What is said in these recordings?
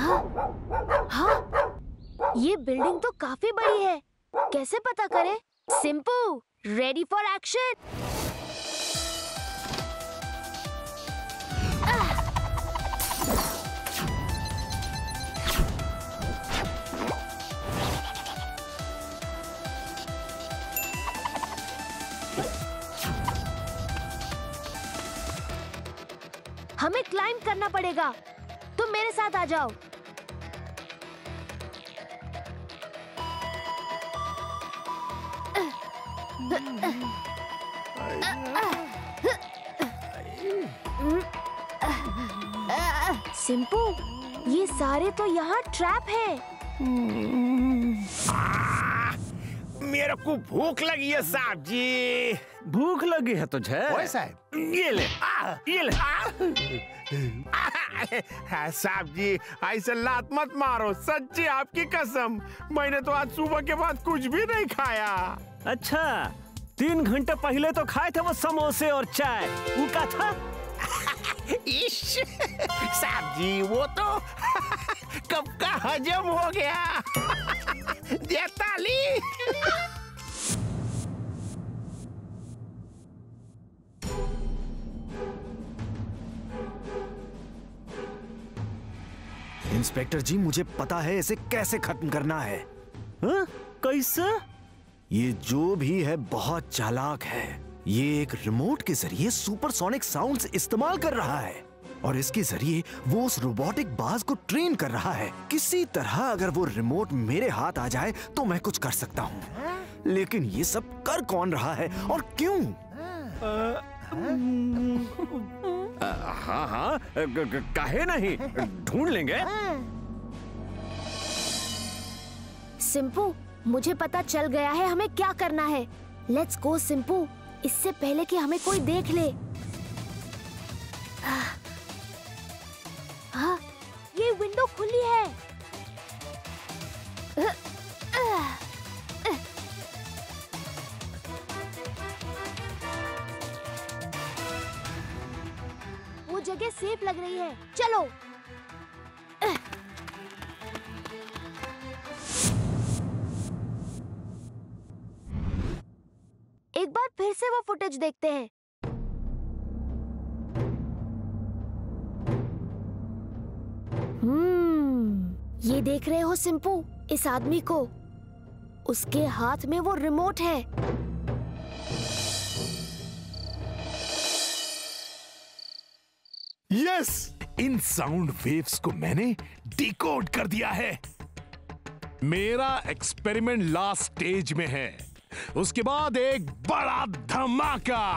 हाँ, हाँ, ये बिल्डिंग तो काफी बड़ी है। कैसे पता करें? सिंपू, रेडी फॉर एक्शन। हमें क्लाइंब करना पड़ेगा। तुम मेरे साथ आ जाओ। सिंपू, ये सारे तो यहाँ ट्रैप है। मेरे को भूख लगी है साहब जी। भूख लगी है तुझे? ओए साहब, ये ले, ये ले। साहब जी, ऐसे लात मत मारो, सच्ची आपकी कसम। मैंने तो आज सुबह के बाद कुछ भी नहीं खाया। अच्छा, 3 घंटे पहले तो खाए थे वो समोसे और चाय। वो क्या था? साहब जी, वो तो कब का हजम हो गया। ये ताली। इंस्पेक्टर जी, मुझे पता है इसे कैसे खत्म करना है। हाँ? कैसे? ये जो भी है बहुत चालाक है। ये एक रिमोट के जरिए सुपरसोनिक साउंड्स इस्तेमाल कर रहा है और इसके जरिए वो उस रोबोटिक बाज को ट्रेन कर रहा है। किसी तरह अगर वो रिमोट मेरे हाथ आ जाए तो मैं कुछ कर सकता हूँ, लेकिन ये सब कर कौन रहा है और क्यों? हाँ हाँ, काहे नहीं, ढूंढ लेंगे। सिंपू, मुझे पता चल गया है हमें क्या करना है। लेट्स गो सिंपू, इससे पहले कि हमें कोई देख ले। हाँ, ये विंडो खुली है। वो जगह सेफ लग रही है, चलो। एक बार फिर से वो फुटेज देखते हैं। ये देख रहे हो सिंपू, इस आदमी को? उसके हाथ में वो रिमोट है। यस, इन साउंड वेव्स को मैंने डिकोड कर दिया है। मेरा एक्सपेरिमेंट लास्ट स्टेज में है। उसके बाद एक बड़ा धमाका।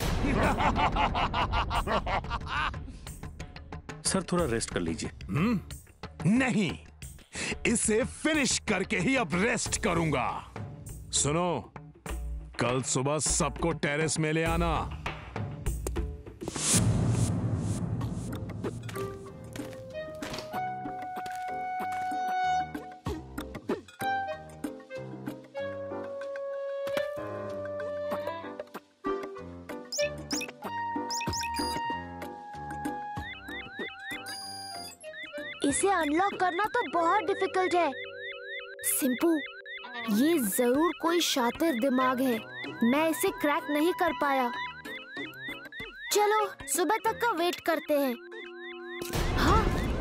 सर, थोड़ा रेस्ट कर लीजिए। नहीं, इसे फिनिश करके ही अब रेस्ट करूंगा। सुनो, कल सुबह सबको टेरेस में ले आना। इसे अनलॉक करना तो बहुत डिफिकल्ट है। सिंपू, ये जरूर कोई शातिर दिमाग है। मैं इसे क्रैक नहीं कर पाया। चलो सुबह तक का वेट करते हैं। हाँ?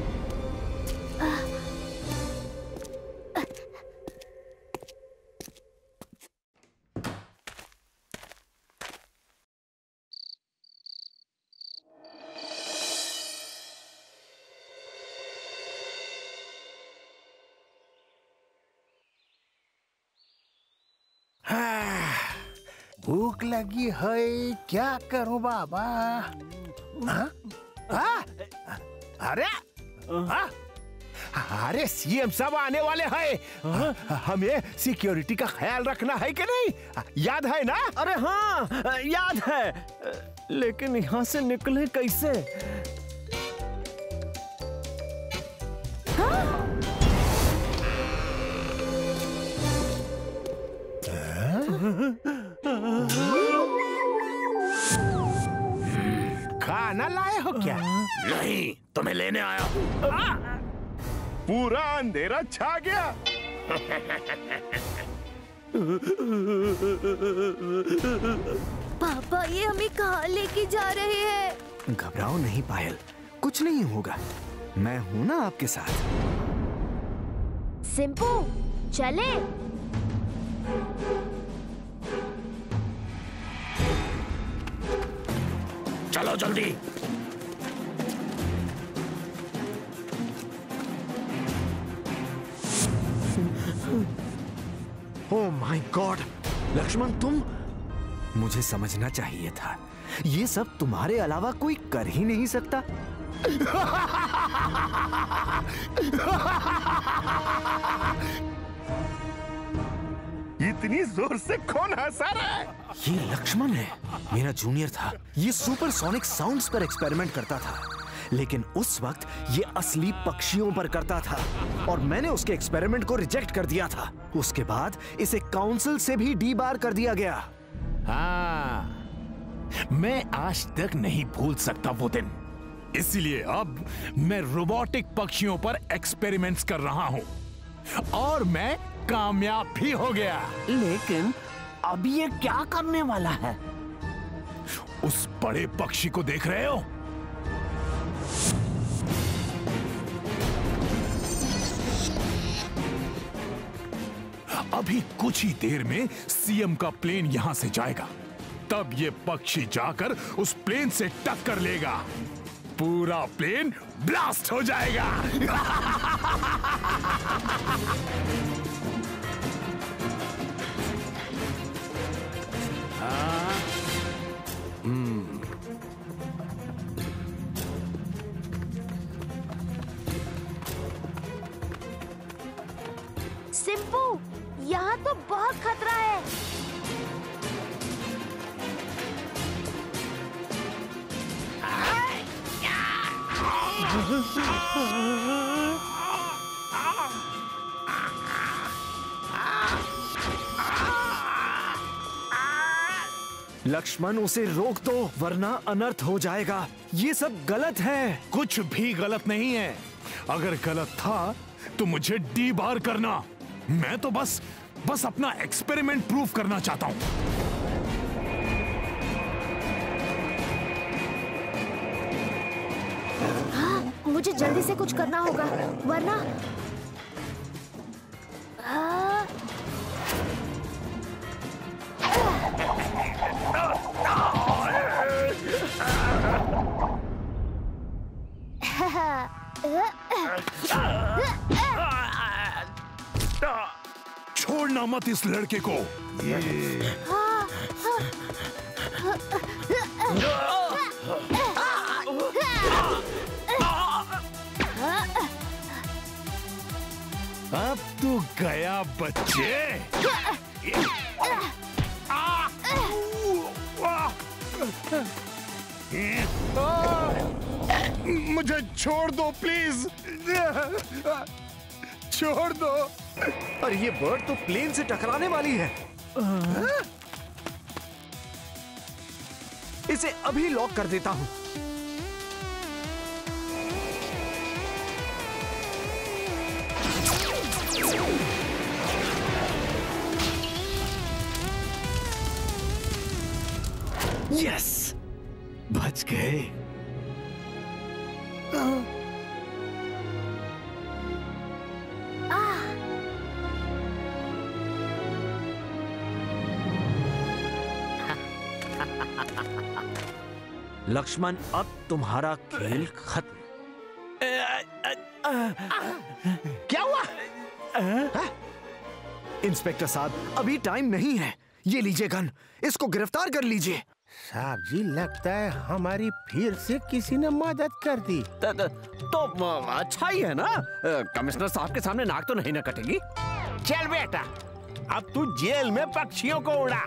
भूख लगी है, क्या करूं बाबा? अरे अरे, सीएम सब आने वाले हैं। हमें सिक्योरिटी का ख्याल रखना है कि नहीं? याद है ना? अरे हाँ, याद है, लेकिन यहाँ से निकले कैसे? खाना लाए हो क्या? नहीं, तुम्हें लेने आया हूँ। पूरा अंधेरा छा गया। पापा ये हमें कहाँ लेके जा रहे हैं? घबराओ नहीं पायल, कुछ नहीं होगा, मैं हूं ना आपके साथ। सिंपू चले। चलो जल्दी। ओह माय गॉड, लक्ष्मण तुम, मुझे समझना चाहिए था, ये सब तुम्हारे अलावा कोई कर ही नहीं सकता। इतनी जोर से कौन हंसा रहा है? ये लक्ष्मण है, मेरा जूनियर था। ये सुपरसोनिक साउंड्स पर एक्सपेरिमेंट करता था, लेकिन उस वक्त ये असली पक्षियों पर करता था और मैंने उसके एक्सपेरिमेंट को रिजेक्ट कर दिया था। उसके बाद इसे काउंसिल से भी डीबार कर दिया गया। हाँ, मैं आज तक नहीं भूल सकता वो दिन। इसलिए अब मैं रोबोटिक पक्षियों पर एक्सपेरिमेंट्स कर रहा हूँ और मैं कामयाब भी हो गया। लेकिन अब ये क्या करने वाला है? उस बड़े पक्षी को देख रहे हो? अभी कुछ ही देर में सीएम का प्लेन यहां से जाएगा। तब ये पक्षी जाकर उस प्लेन से टक्कर लेगा, पूरा प्लेन ब्लास्ट हो जाएगा। सिंपू यहाँ तो बहुत खतरा है। लक्ष्मण उसे रोक दो वरना अनर्थ हो जाएगा। ये सब गलत है। कुछ भी गलत नहीं है। अगर गलत था तो मुझे डीबार करना। मैं तो बस अपना एक्सपेरिमेंट प्रूव करना चाहता हूं। हाँ, मुझे जल्दी से कुछ करना होगा वरना छोड़ना मत इस लड़के को। अब तू गया बच्चे। मुझे छोड़ दो प्लीज, छोड़ दो। और ये बर्ड तो प्लेन से टकराने वाली है। इसे अभी लॉक कर देता हूं। यस, बच गए। लक्ष्मण, अब तुम्हारा खेल खत्म। क्या हुआ? इंस्पेक्टर साहब, अभी टाइम नहीं है। ये लीजिए गन, इसको गिरफ्तार कर लीजिए। साहब जी, लगता है हमारी फिर से किसी ने मदद कर दी। तो अच्छा ही है ना। कमिश्नर साहब के सामने नाक तो नहीं ना कटेगी। चल बेटा, अब तू जेल में पक्षियों को उड़ा।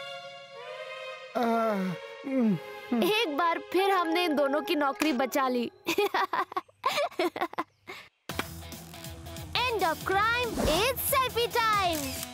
एक बार फिर हमने इन दोनों की नौकरी बचा ली। End of crime is selfie time.